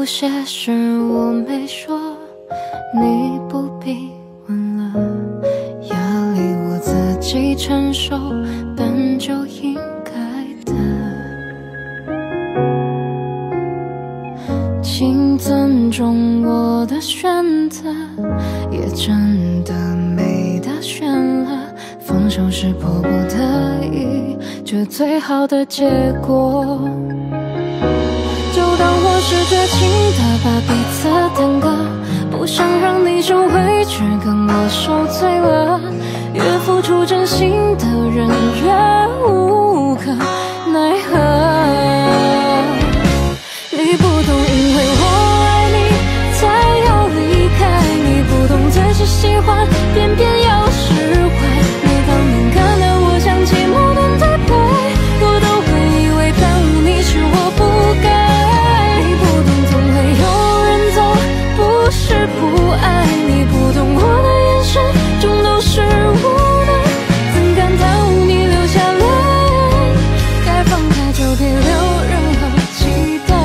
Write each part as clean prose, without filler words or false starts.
有些事我没说，你不必问了。压力我自己承受，本就应该的。请尊重我的选择，也真的没得选了。放手是迫不得已，这最好的结果。就当我是绝情的，把彼此耽搁，不想让你受委屈，跟我受罪了。越付出真心的人，越无可奈何。你不懂，因为我爱你才要离开，你不懂最是喜欢，偏偏要释怀。每当能看到我想起某段对白，我都会以为耽误你是我不该。不是不爱你，不懂我的眼神中都是无奈，怎敢耽误你流下泪？该放开就别留任何期待。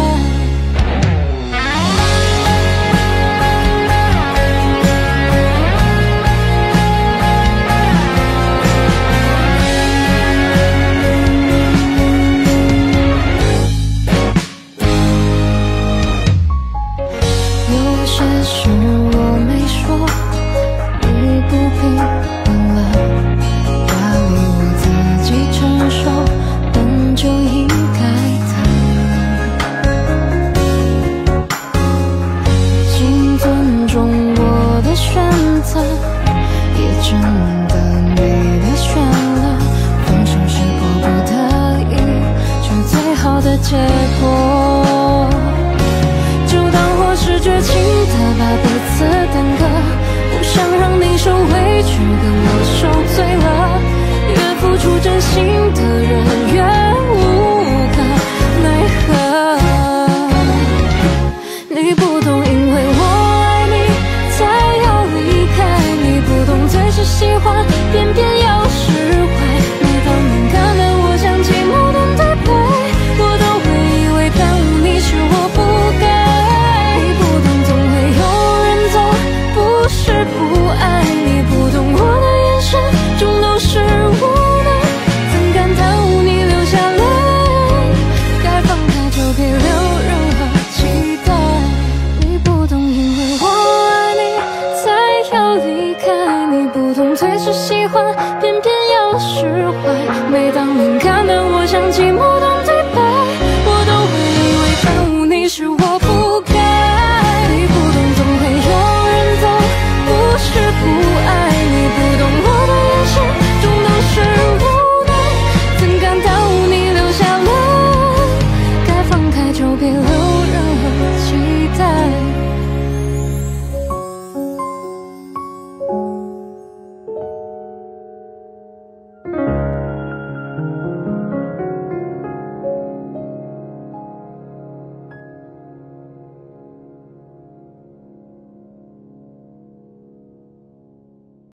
有些事我没说，你不必问了。压力我自己承受，本就应该的。请尊重我的选择，也真的没得选了。放手是迫不得已，这最好的结果。是绝情的，把彼此耽搁，不想让你受委屈，跟我受罪了。越付出真心的人，